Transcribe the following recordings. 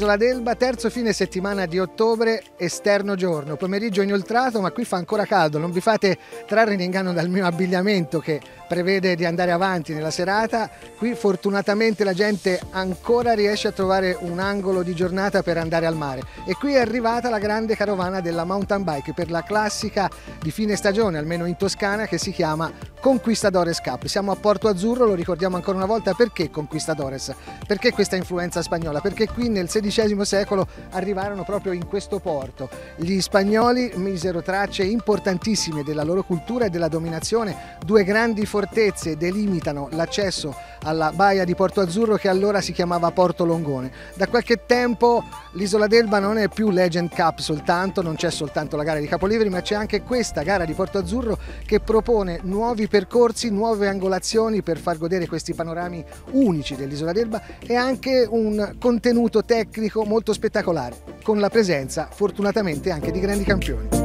Isola d'Elba, terzo fine settimana di ottobre, esterno giorno, pomeriggio inoltrato, ma qui fa ancora caldo, non vi fate trarre in inganno dal mio abbigliamento che prevede di andare avanti nella serata. Qui fortunatamente la gente ancora riesce a trovare un angolo di giornata per andare al mare, e qui è arrivata la grande carovana della mountain bike per la classica di fine stagione, almeno in Toscana, che si chiama Conquistadores Cup. Siamo a Porto Azzurro, lo ricordiamo ancora una volta. Perché Conquistadores? Perché questa influenza spagnola? Perché qui nel XVI secolo arrivarono proprio in questo porto. Gli spagnoli misero tracce importantissime della loro cultura e della dominazione. Due grandi fortezze delimitano l'accesso alla baia di Porto Azzurro, che allora si chiamava Porto Longone. Da qualche tempo l'Isola d'Elba non è più Legend Cup soltanto, non c'è soltanto la gara di Capoliveri, ma c'è anche questa gara di Porto Azzurro che propone nuovi percorsi, nuove angolazioni per far godere questi panorami unici dell'Isola d'Elba, e anche un contenuto tecnico molto spettacolare, con la presenza fortunatamente anche di grandi campioni.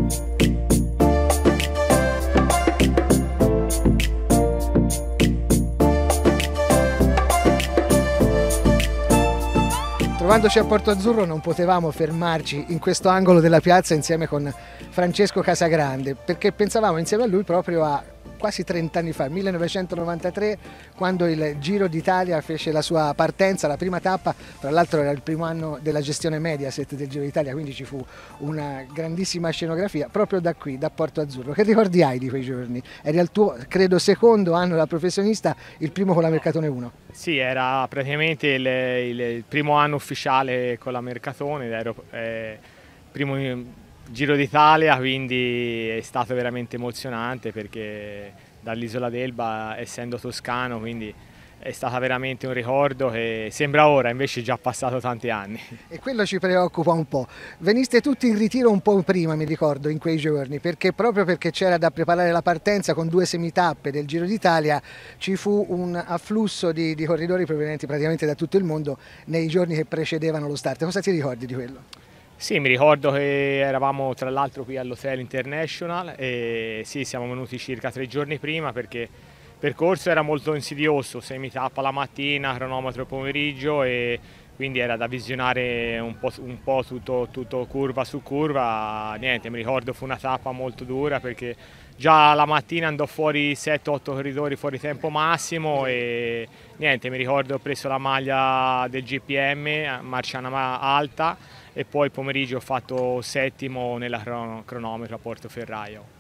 Trovandoci a Porto Azzurro non potevamo fermarci in questo angolo della piazza insieme con Francesco Casagrande, perché pensavamo insieme a lui proprio a quasi 30 anni fa, 1993, quando il Giro d'Italia fece la sua partenza, la prima tappa. Tra l'altro era il primo anno della gestione Mediaset del Giro d'Italia, quindi ci fu una grandissima scenografia proprio da qui, da Porto Azzurro. Che ricordi hai di quei giorni? Eri al tuo, credo, secondo anno da professionista, il primo con la Mercatone 1. Sì, era praticamente il primo anno ufficiale con la Mercatone, ero primo Giro d'Italia, quindi è stato veramente emozionante, perché dall'Isola d'Elba, essendo toscano, quindi è stato veramente un ricordo che sembra ora, invece è già passato tanti anni. E quello ci preoccupa un po'. Veniste tutti in ritiro un po' prima, mi ricordo, in quei giorni, proprio perché c'era da preparare la partenza con 2 semitappe del Giro d'Italia. Ci fu un afflusso di corridori provenienti praticamente da tutto il mondo nei giorni che precedevano lo start. Cosa ti ricordi di quello? Sì, mi ricordo che eravamo tra l'altro qui all'Hotel International, e sì, siamo venuti circa 3 giorni prima, perché il percorso era molto insidioso, semitappa la mattina, cronometro pomeriggio, e quindi era da visionare un po' tutto curva su curva. Niente, mi ricordo fu una tappa molto dura, perché già la mattina andò fuori 7-8 corridori fuori tempo massimo, e niente, mi ricordo ho preso la maglia del GPM, marciana alta, e poi il pomeriggio ho fatto settimo nella cronometro a Portoferraio.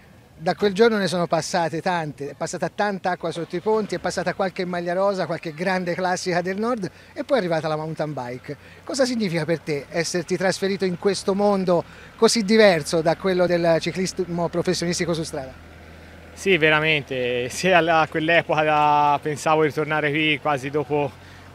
Da quel giorno ne sono passate tante, è passata tanta acqua sotto i ponti, è passata qualche maglia rosa, qualche grande classica del nord, e poi è arrivata la mountain bike. Cosa significa per te esserti trasferito in questo mondo così diverso da quello del ciclismo professionistico su strada? Sì, veramente, se a quell'epoca pensavo di tornare qui quasi dopo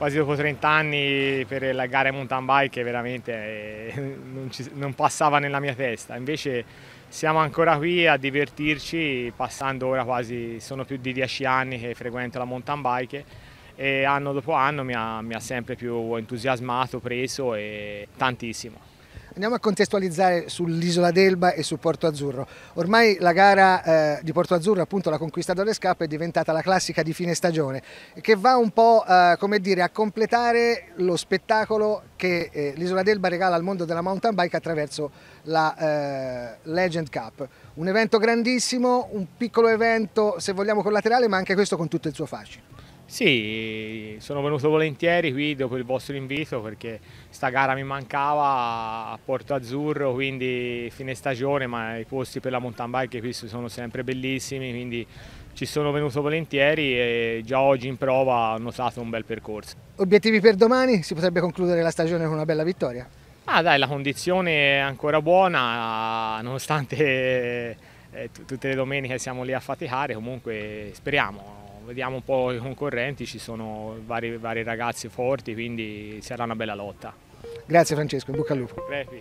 30 anni per la gara mountain bike, veramente non passava nella mia testa. Invece siamo ancora qui a divertirci, passando ora sono più di 10 anni che frequento la mountain bike, e anno dopo anno mi ha sempre più entusiasmato, preso, e tantissimo. Andiamo a contestualizzare sull'Isola d'Elba e su Porto Azzurro. Ormai la gara di Porto Azzurro, appunto la Conquistadores Cup, è diventata la classica di fine stagione, che va un po' come dire, a completare lo spettacolo che l'Isola d'Elba regala al mondo della mountain bike attraverso la Legend Cup. Un evento grandissimo, un piccolo evento, se vogliamo, collaterale, ma anche questo con tutto il suo fascino. Sì, sono venuto volentieri qui dopo il vostro invito, perché sta gara mi mancava a Porto Azzurro, quindi fine stagione, ma i posti per la mountain bike qui sono sempre bellissimi, quindi ci sono venuto volentieri, e già oggi in prova ho notato un bel percorso. Obiettivi per domani? Si potrebbe concludere la stagione con una bella vittoria? Dai, la condizione è ancora buona, nonostante tutte le domeniche siamo lì a faticare, comunque speriamo. Vediamo un po' i concorrenti, ci sono vari ragazzi forti, quindi sarà una bella lotta. Grazie Francesco, in bocca al lupo. Prepi.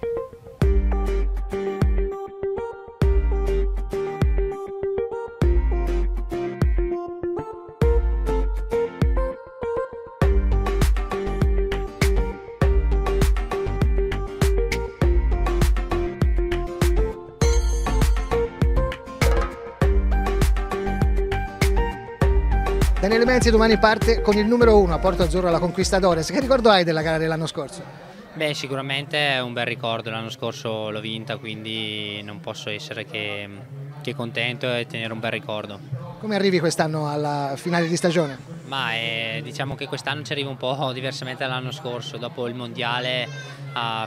Daniele Menzi domani parte con il numero 1 a Porto Azzurro alla Conquistadores. Che ricordo hai della gara dell'anno scorso? Beh, sicuramente è un bel ricordo, l'anno scorso l'ho vinta, quindi non posso essere che contento e tenere un bel ricordo. Come arrivi quest'anno alla finale di stagione? Ma diciamo che quest'anno ci arriva un po' diversamente dall'anno scorso. Dopo il mondiale a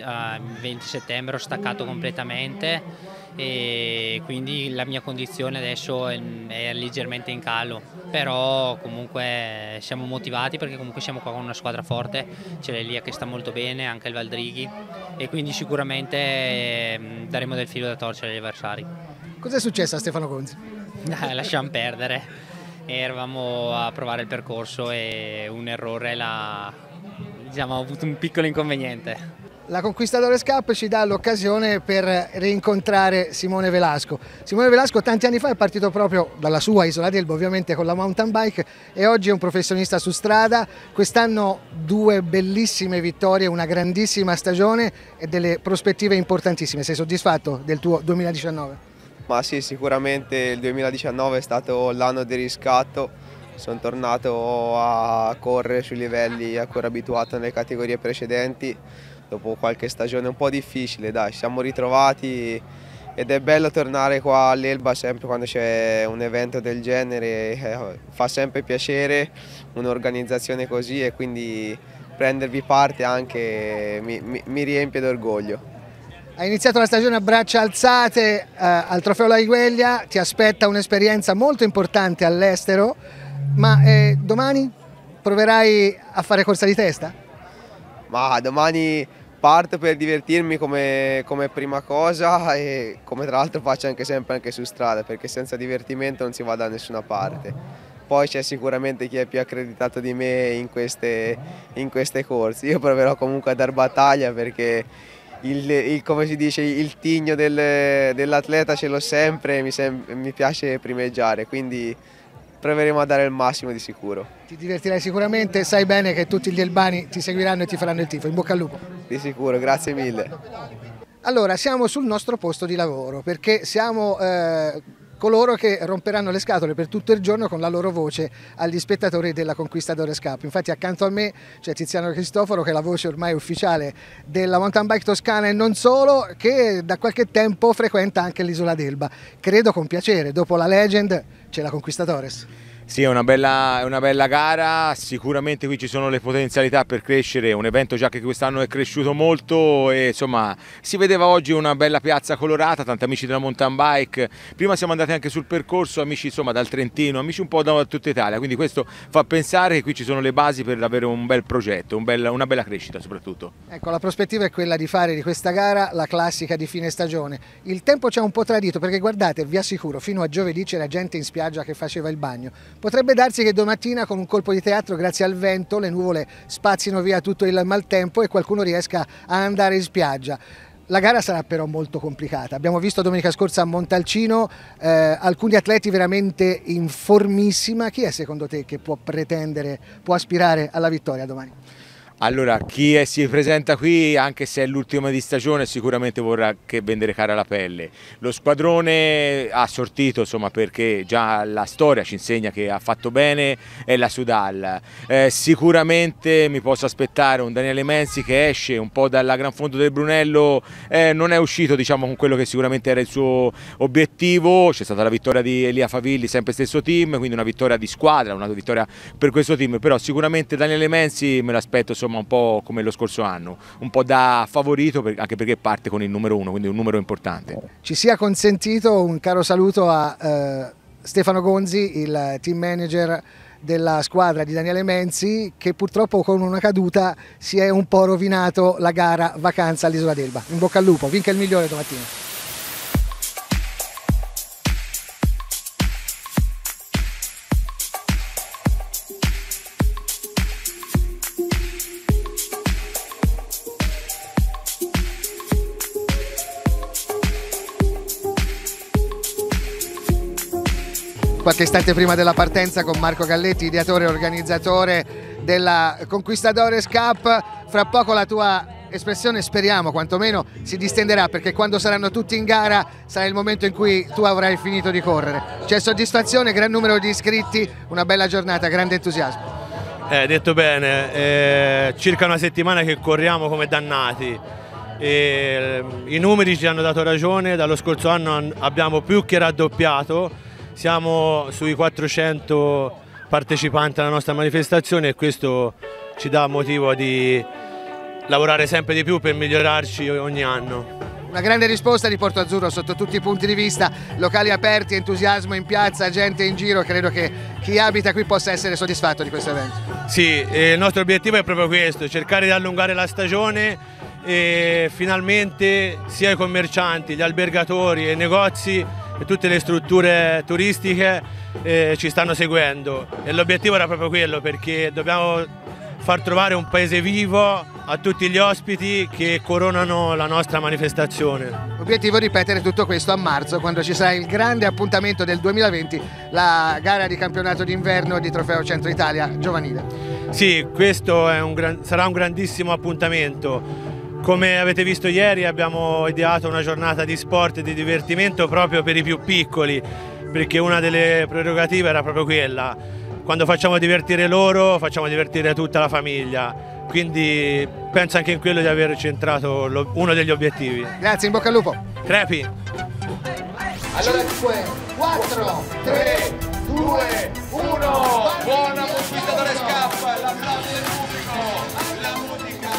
20 settembre ho staccato completamente e quindi la mia condizione adesso è leggermente in calo, però comunque siamo motivati perché comunque siamo qua con una squadra forte, c'è l'Elia che sta molto bene, anche il Valdrighi, e quindi sicuramente daremo del filo da torcere agli avversari. Cos'è successo a Stefano Gonzi? Lasciamo perdere, eravamo a provare il percorso e un errore diciamo, ha avuto un piccolo inconveniente. La Conquistadores Cup ci dà l'occasione per rincontrare Simone Velasco. Simone Velasco tanti anni fa è partito proprio dalla sua Isola d'Elba, ovviamente con la mountain bike, e oggi è un professionista su strada. Quest'anno 2 bellissime vittorie, una grandissima stagione e delle prospettive importantissime. Sei soddisfatto del tuo 2019? Ma sì, sicuramente il 2019 è stato l'anno di riscatto, sono tornato a correre sui livelli a cui ero abituato nelle categorie precedenti, dopo qualche stagione un po' difficile, dai, ci siamo ritrovati ed è bello tornare qua all'Elba sempre quando c'è un evento del genere, fa sempre piacere un'organizzazione così e quindi prendervi parte anche mi riempie d'orgoglio. Hai iniziato la stagione a braccia alzate al Trofeo La Igueglia, ti aspetta un'esperienza molto importante all'estero, ma domani proverai a fare corsa di testa? Ma domani parto per divertirmi come prima cosa e come tra l'altro faccio anche sempre anche su strada, perché senza divertimento non si va da nessuna parte. Poi c'è sicuramente chi è più accreditato di me in queste corse, io proverò comunque a dar battaglia perché come si dice, il tigno dell'atleta ce l'ho sempre e mi piace primeggiare, quindi proveremo a dare il massimo di sicuro. Ti divertirai sicuramente, sai bene che tutti gli elbani ti seguiranno e ti faranno il tifo, in bocca al lupo. Di sicuro, grazie mille. Allora, siamo sul nostro posto di lavoro perché siamo coloro che romperanno le scatole per tutto il giorno con la loro voce agli spettatori della Conquistadores Cup. Infatti accanto a me c'è Tiziano Cristoforo, che è la voce ormai ufficiale della mountain bike toscana e non solo, che da qualche tempo frequenta anche l'Isola d'Elba. Credo con piacere, dopo la Legend c'è la Conquistadores. Sì, è una bella gara, sicuramente qui ci sono le potenzialità per crescere, un evento già che quest'anno è cresciuto molto e insomma si vedeva oggi una bella piazza colorata, tanti amici della mountain bike, prima siamo andati anche sul percorso, amici insomma dal Trentino, amici un po' da tutta Italia, quindi questo fa pensare che qui ci sono le basi per avere un bel progetto, una bella crescita soprattutto. Ecco, la prospettiva è quella di fare di questa gara la classica di fine stagione. Il tempo ci ha un po' tradito perché guardate, vi assicuro, fino a giovedì c'era gente in spiaggia che faceva il bagno. Potrebbe darsi che domattina con un colpo di teatro, grazie al vento, le nuvole spazzino via tutto il maltempo e qualcuno riesca a andare in spiaggia. La gara sarà però molto complicata. Abbiamo visto domenica scorsa a Montalcino alcuni atleti veramente in formissima. Chi è secondo te che può aspirare alla vittoria domani? Allora, chi si presenta qui, anche se è l'ultima di stagione, sicuramente vorrà che vendere cara la pelle. Lo squadrone ha sortito, insomma, perché già la storia ci insegna che ha fatto bene, è la Sudal. Sicuramente mi posso aspettare un Daniele Menzi che esce un po' dalla Gran Fondo del Brunello, non è uscito, diciamo, con quello che sicuramente era il suo obiettivo. C'è stata la vittoria di Elia Favilli, sempre stesso team, quindi una vittoria di squadra, una vittoria per questo team, però sicuramente Daniele Menzi me l'aspetto, insomma, un po' come lo scorso anno, un po' da favorito anche perché parte con il numero 1, quindi un numero importante. Ci sia consentito un caro saluto a Stefano Gonzi, il team manager della squadra di Daniele Menzi, che purtroppo con una caduta si è un po' rovinato la gara vacanza all'Isola d'Elba. In bocca al lupo, vinca il migliore domattina. Qualche istante prima della partenza con Marco Galletti, ideatore e organizzatore della Conquistadores Cup. Fra poco la tua espressione, speriamo quantomeno, si distenderà, perché quando saranno tutti in gara sarà il momento in cui tu avrai finito di correre. C'è soddisfazione, gran numero di iscritti, una bella giornata, grande entusiasmo. Detto bene, circa una settimana che corriamo come dannati. I numeri ci hanno dato ragione, dallo scorso anno abbiamo più che raddoppiato, siamo sui 400 partecipanti alla nostra manifestazione e questo ci dà motivo di lavorare sempre di più per migliorarci ogni anno. Una grande risposta di Porto Azzurro sotto tutti i punti di vista, locali aperti, entusiasmo in piazza, gente in giro, credo che chi abita qui possa essere soddisfatto di questo evento. Sì, il nostro obiettivo è proprio questo, cercare di allungare la stagione e finalmente sia i commercianti, gli albergatori e i negozi e tutte le strutture turistiche ci stanno seguendo e l'obiettivo era proprio quello, perché dobbiamo far trovare un paese vivo a tutti gli ospiti che coronano la nostra manifestazione. Obiettivo ripetere tutto questo a marzo, quando ci sarà il grande appuntamento del 2020, la gara di campionato d'inverno di Trofeo Centro Italia giovanile. Sì, questo è sarà un grandissimo appuntamento. Come avete visto ieri abbiamo ideato una giornata di sport e di divertimento proprio per i più piccoli, perché una delle prerogative era proprio quella. Quando facciamo divertire loro, facciamo divertire tutta la famiglia. Quindi penso anche in quello di aver centrato uno degli obiettivi. Grazie, in bocca al lupo. Crepi. Allora 5, 4, 3, 2, 1. Buon conquistatore scappa, l'applauso del pubblico, la musica.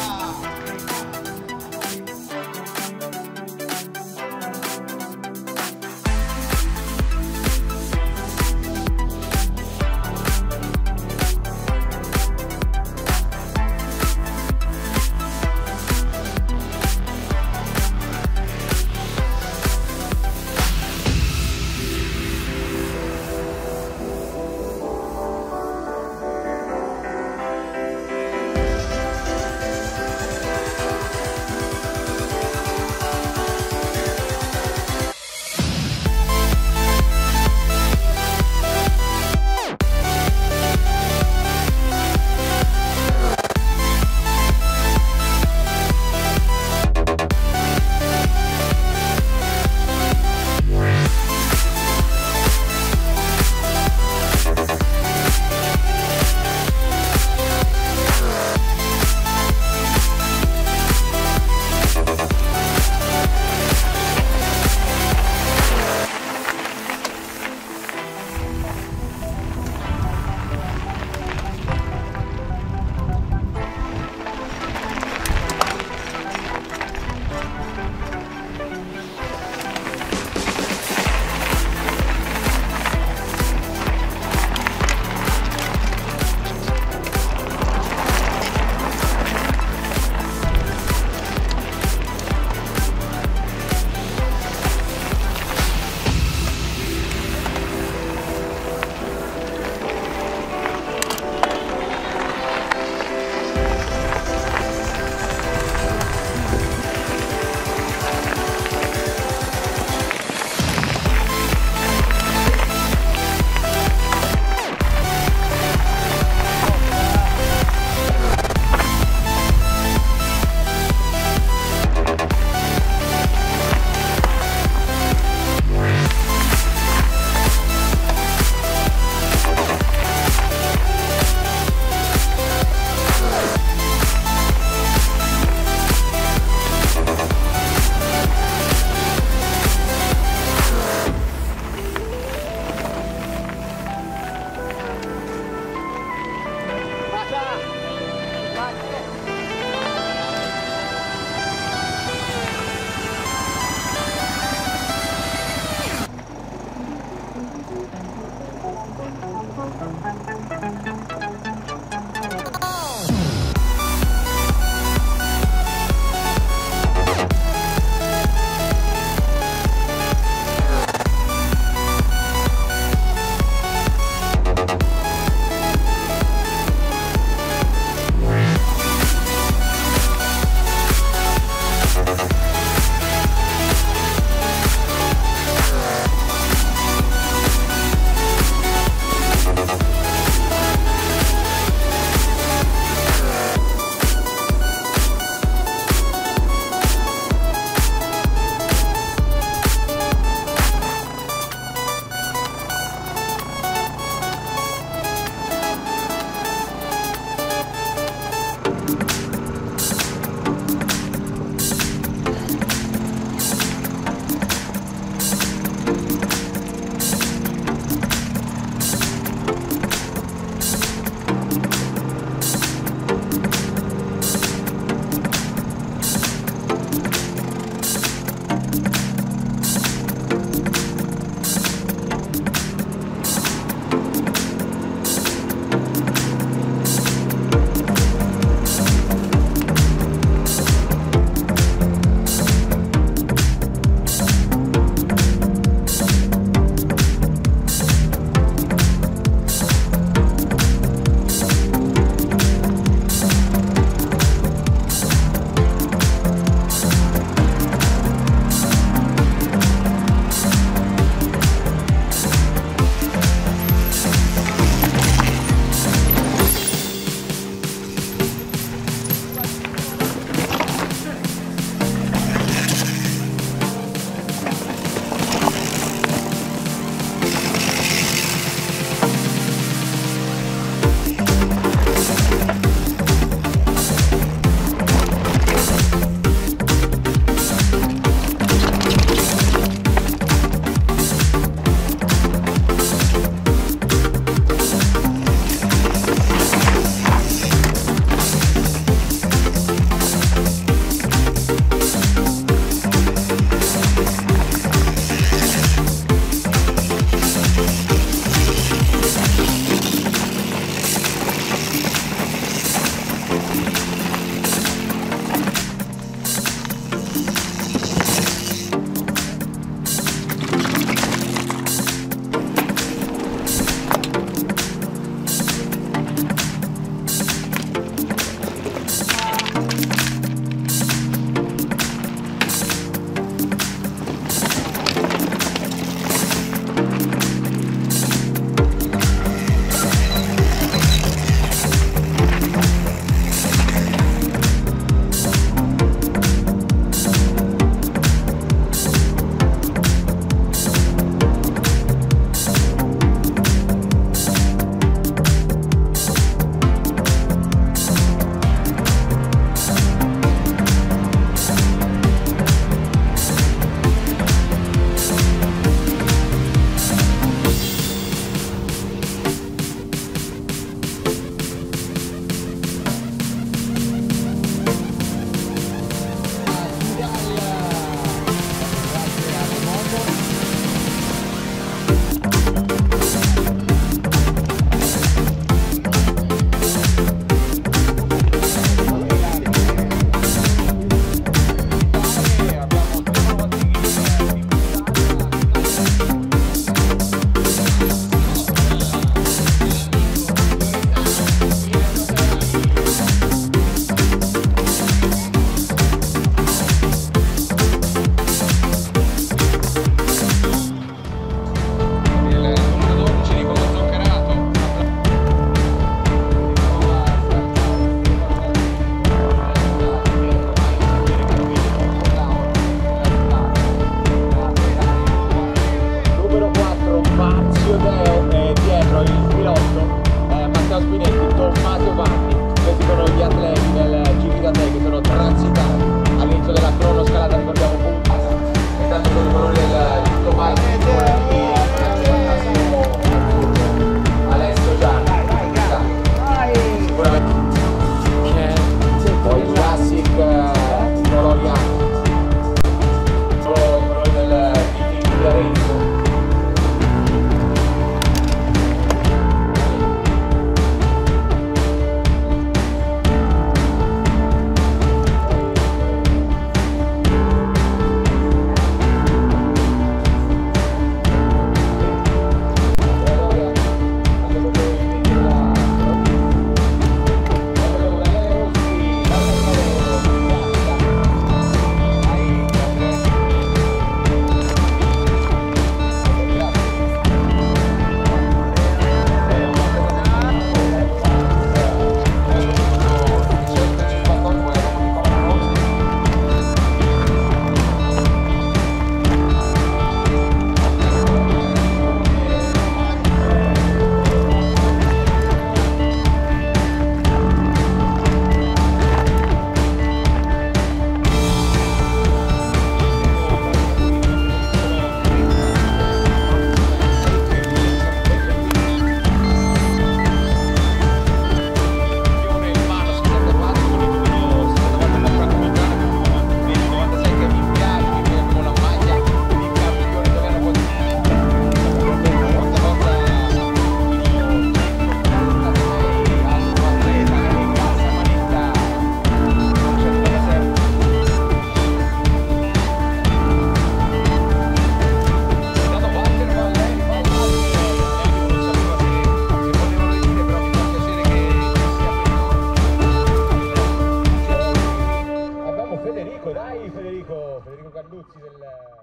Struzzi del...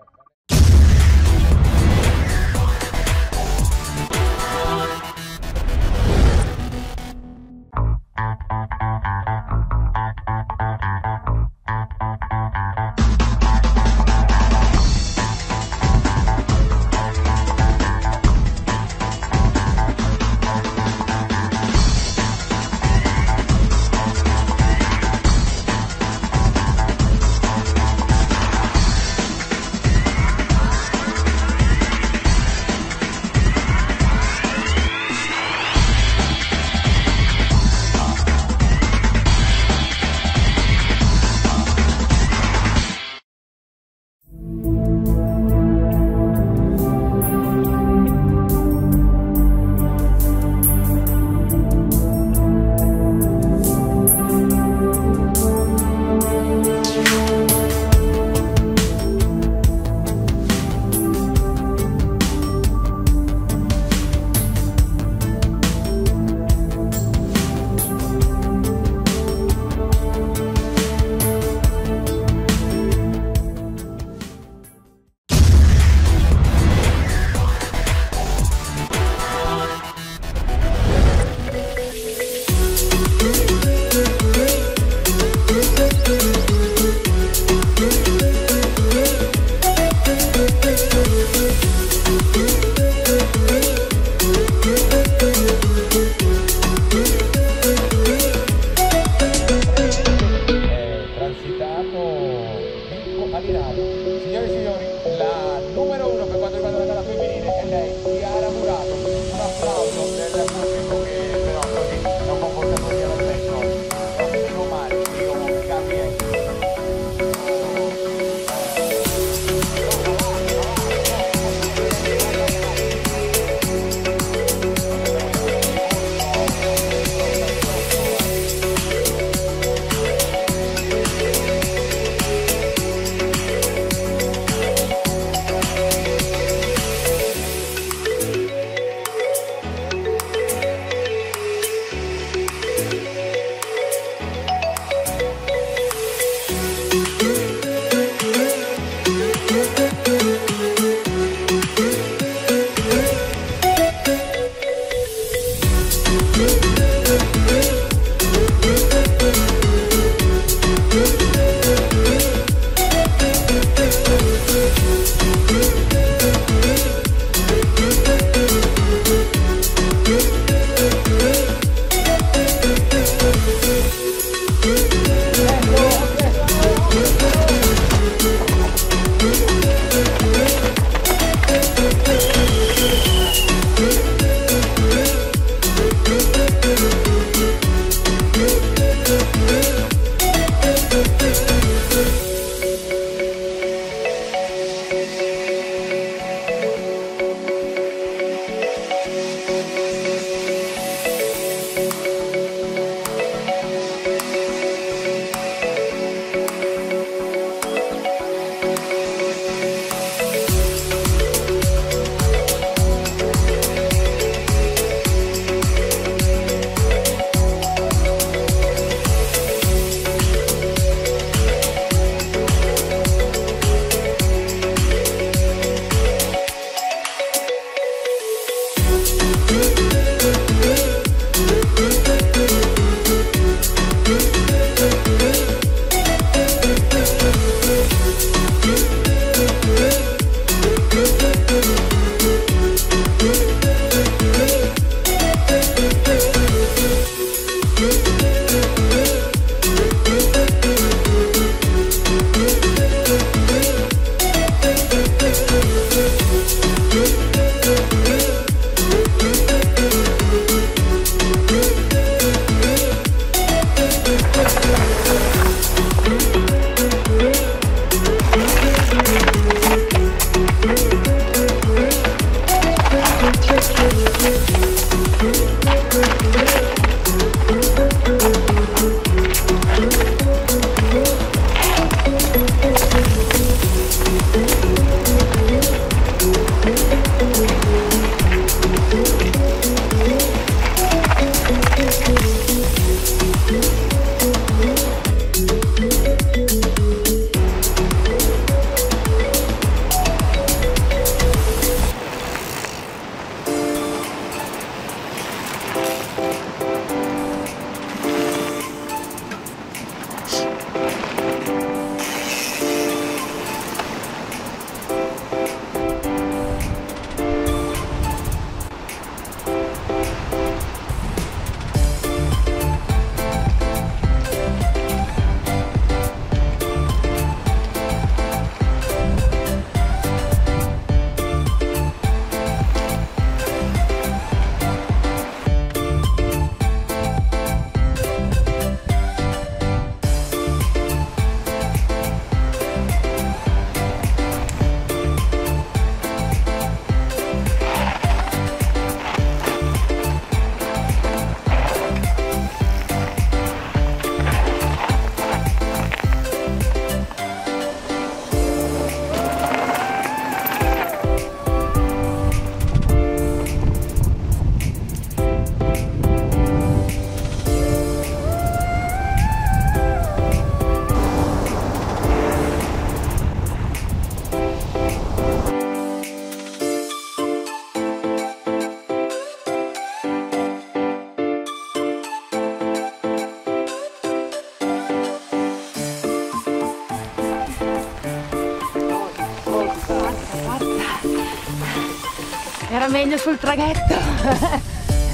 andrà meglio sul traghetto.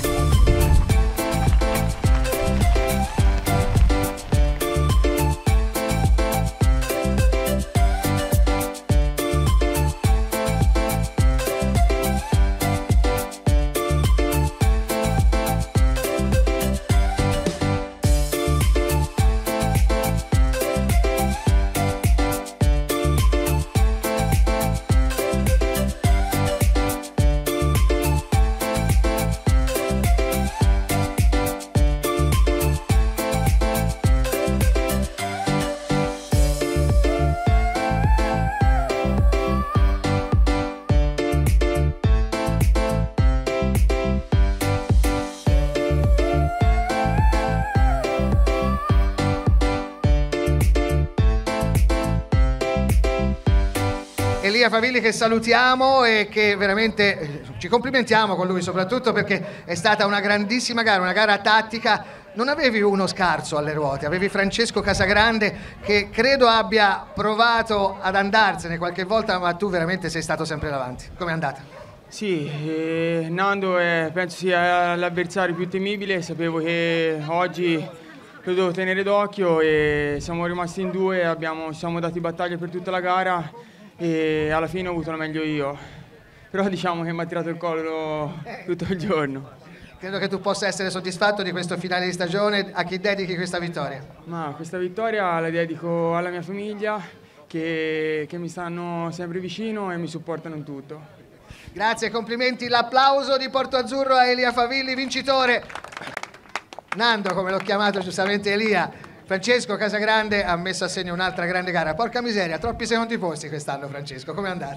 Elia Favilli che salutiamo e che veramente ci complimentiamo con lui, soprattutto perché è stata una grandissima gara, una gara tattica. Non avevi uno scarso alle ruote, avevi Francesco Casagrande che credo abbia provato ad andarsene qualche volta, ma tu veramente sei stato sempre davanti. Com'è andata? Sì, Nando penso sia l'avversario più temibile, sapevo che oggi lo devo tenere d'occhio e siamo rimasti in due, ci siamo dati battaglia per tutta la gara e alla fine ho avuto la meglio io, però diciamo che mi ha tirato il collo tutto il giorno. Credo che tu possa essere soddisfatto di questo finale di stagione. A chi dedichi questa vittoria? Ma questa vittoria la dedico alla mia famiglia che mi stanno sempre vicino e mi supportano in tutto. Grazie, complimenti, l'applauso di Porto Azzurro a Elia Favilli, vincitore. Nando, come l'ho chiamato giustamente Elia. Francesco Casagrande ha messo a segno un'altra grande gara. Porca miseria, troppi secondi posti quest'anno, Francesco, com'è andato?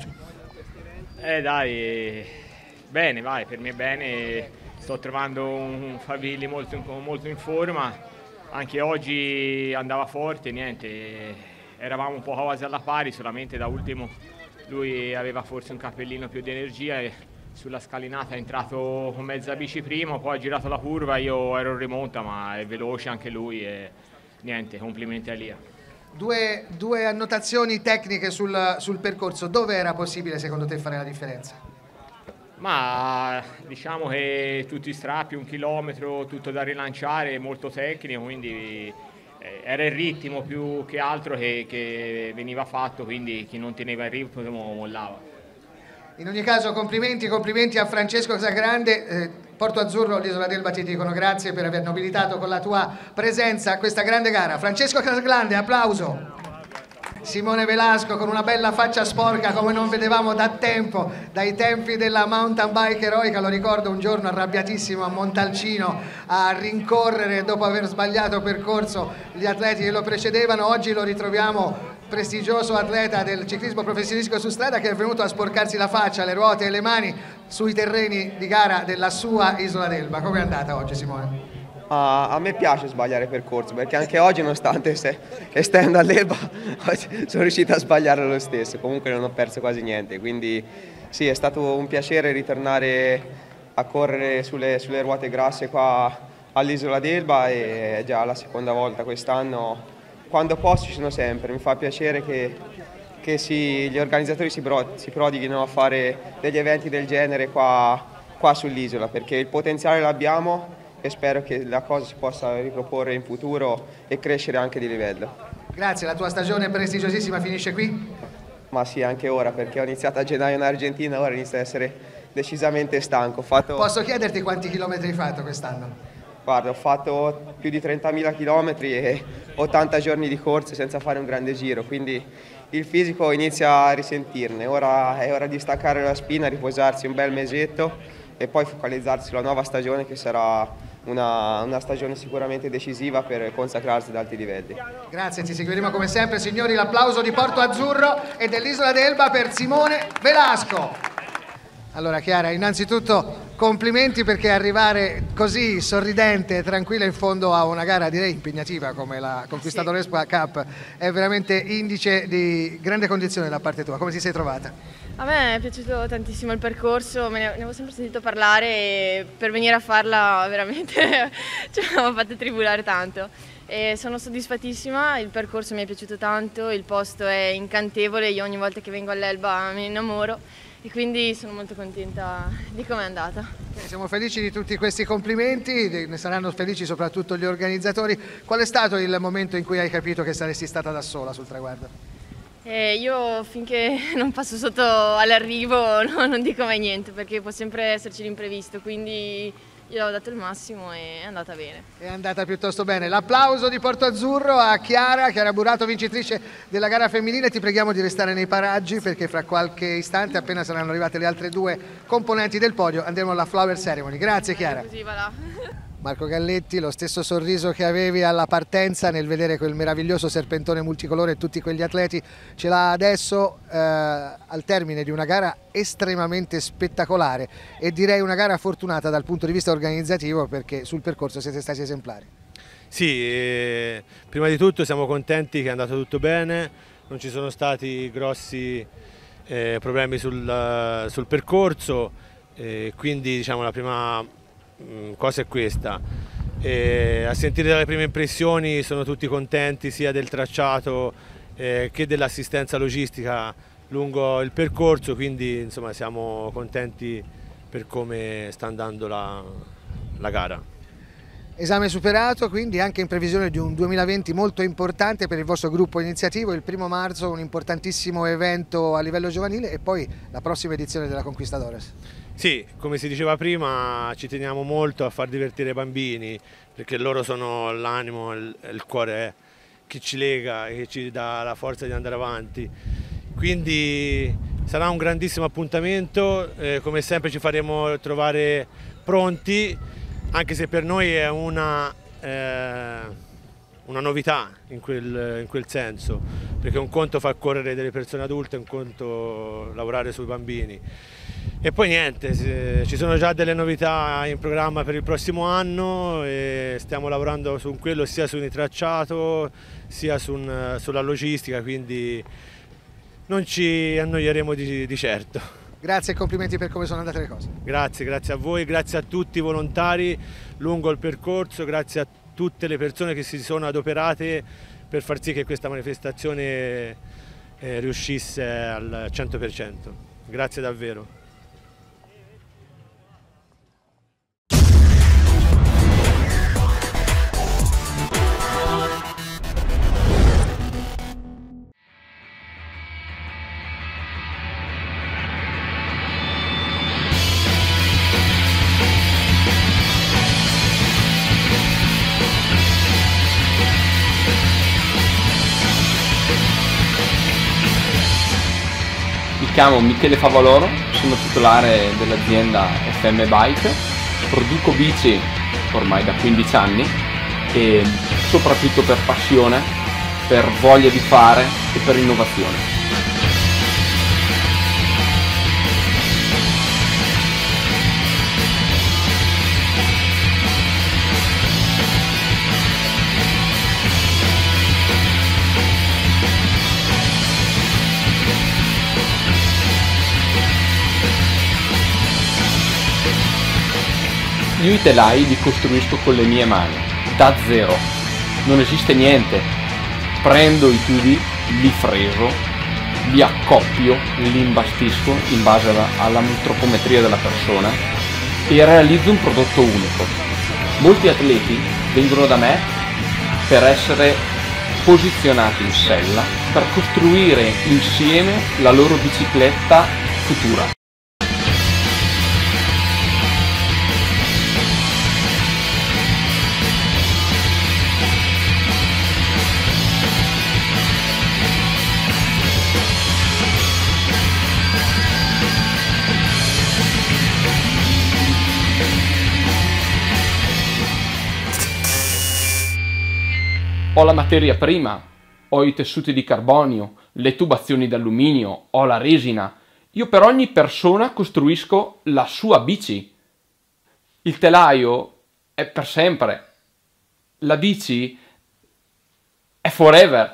Dai, bene, vai, per me bene, sto trovando un Favilli molto in forma, anche oggi andava forte, niente, eravamo un po' quasi alla pari, solamente da ultimo lui aveva forse un cappellino più di energia e sulla scalinata è entrato con mezza bici prima, poi ha girato la curva, io ero in rimonta ma è veloce anche lui e niente, complimenti a Elia. Due annotazioni tecniche sul percorso, dove era possibile secondo te fare la differenza? Ma diciamo che tutti i strappi, 1 chilometro, tutto da rilanciare, molto tecnico, quindi era il ritmo più che altro che veniva fatto, quindi chi non teneva il ritmo mollava. In ogni caso complimenti a Francesco Casagrande. Porto Azzurro, l'Isola d'Elba ti dicono grazie per aver nobilitato con la tua presenza a questa grande gara. Francesco Casagrande, applauso. Simone Velasco con una bella faccia sporca come non vedevamo da tempo, dai tempi della mountain bike eroica. Lo ricordo un giorno arrabbiatissimo a Montalcino a rincorrere dopo aver sbagliato percorso gli atleti che lo precedevano. Oggi lo ritroviamo prestigioso atleta del ciclismo professionistico su strada che è venuto a sporcarsi la faccia, le ruote e le mani sui terreni di gara della sua Isola d'Elba. Come è andata oggi, Simone? A me piace sbagliare percorso perché anche oggi, nonostante estendo all'Elba, sono riuscito a sbagliare lo stesso, comunque non ho perso quasi niente, quindi sì, è stato un piacere ritornare a correre sulle ruote grasse qua all'Isola d'Elba e è già la seconda volta quest'anno. Quando posso ci sono sempre, mi fa piacere che gli organizzatori si prodighino a fare degli eventi del genere qua sull'isola, perché il potenziale l'abbiamo e spero che la cosa si possa riproporre in futuro e crescere anche di livello. Grazie, la tua stagione prestigiosissima finisce qui? Ma sì, anche ora, perché ho iniziato a gennaio in Argentina, ora inizio ad essere decisamente stanco. Posso chiederti quanti chilometri hai fatto quest'anno? Guarda, ho fatto più di 30.000 chilometri e 80 giorni di corse senza fare un grande giro, quindi il fisico inizia a risentirne. Ora è ora di staccare la spina, riposarsi un bel mesetto e poi focalizzarsi sulla nuova stagione che sarà una stagione sicuramente decisiva per consacrarsi ad alti livelli. Grazie, ti seguiremo come sempre. Signori, l'applauso di Porto Azzurro e dell'Isola d'Elba per Simone Velasco. Allora Chiara, innanzitutto complimenti perché arrivare così sorridente e tranquilla in fondo a una gara direi impegnativa come la Conquistadores Cup è veramente indice di grande condizione da parte tua. Come ti sei trovata? A me è piaciuto tantissimo il percorso, ne avevo sempre sentito parlare e per venire a farla veramente ci aveva fatto tribulare tanto. E sono soddisfattissima, il percorso mi è piaciuto tanto, il posto è incantevole, io ogni volta che vengo all'Elba mi innamoro e quindi sono molto contenta di come è andata. Siamo felici di tutti questi complimenti, ne saranno felici soprattutto gli organizzatori. Qual è stato il momento in cui hai capito che saresti stata da sola sul traguardo? Io finché non passo sotto all'arrivo non dico mai niente, perché può sempre esserci l'imprevisto, quindi io ho dato il massimo e è andata bene. È andata piuttosto bene. L'applauso di Porto Azzurro a Chiara Burato, vincitrice della gara femminile. Ti preghiamo di restare nei paraggi perché fra qualche istante, appena saranno arrivate le altre due componenti del podio, andremo alla Flower Ceremony. Grazie Chiara. Così va là. Marco Galletti, lo stesso sorriso che avevi alla partenza nel vedere quel meraviglioso serpentone multicolore e tutti quegli atleti, ce l'ha adesso al termine di una gara estremamente spettacolare e direi una gara fortunata dal punto di vista organizzativo, perché sul percorso siete stati esemplari. Sì, prima di tutto siamo contenti che è andato tutto bene, non ci sono stati grossi problemi sul percorso, quindi diciamo la prima cosa è questa. A sentire dalle prime impressioni sono tutti contenti sia del tracciato che dell'assistenza logistica lungo il percorso, quindi insomma siamo contenti per come sta andando la gara. Esame superato, quindi anche in previsione di un 2020 molto importante per il vostro gruppo iniziativo, il 1° marzo un importantissimo evento a livello giovanile e poi la prossima edizione della Conquistadores. Sì, come si diceva prima, ci teniamo molto a far divertire i bambini, perché loro sono l'animo, il cuore che ci lega e che ci dà la forza di andare avanti. Quindi sarà un grandissimo appuntamento, come sempre ci faremo trovare pronti, anche se per noi è una novità in quel senso, perché un conto far correre delle persone adulte, un conto lavorare sui bambini. E poi niente, ci sono già delle novità in programma per il prossimo anno e stiamo lavorando su quello, sia sul tracciato sia sulla logistica, quindi non ci annoieremo di certo. Grazie e complimenti per come sono andate le cose. Grazie a voi, grazie a tutti i volontari lungo il percorso, grazie a tutte le persone che si sono adoperate per far sì che questa manifestazione riuscisse al 100%. Grazie davvero. Mi chiamo Michele Favaloro, sono titolare dell'azienda FM Bike, produco bici ormai da 15 anni e soprattutto per passione, per voglia di fare e per innovazione. Io i telai li costruisco con le mie mani, da zero. Non esiste niente. Prendo i tubi, li freso, li accoppio, li imbastisco in base all'antropometria della persona e realizzo un prodotto unico. Molti atleti vengono da me per essere posizionati in sella, per costruire insieme la loro bicicletta futura. Ho la materia prima, ho i tessuti di carbonio, le tubazioni d'alluminio, ho la resina. Io per ogni persona costruisco la sua bici. Il telaio è per sempre. La bici è forever.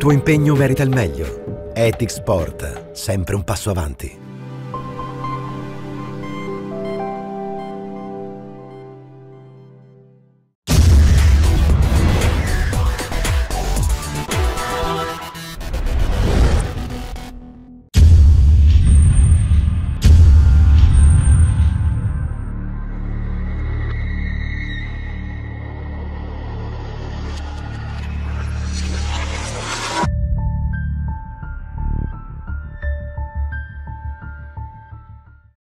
tuo impegno merita il meglio. Ethics Sport, sempre un passo avanti.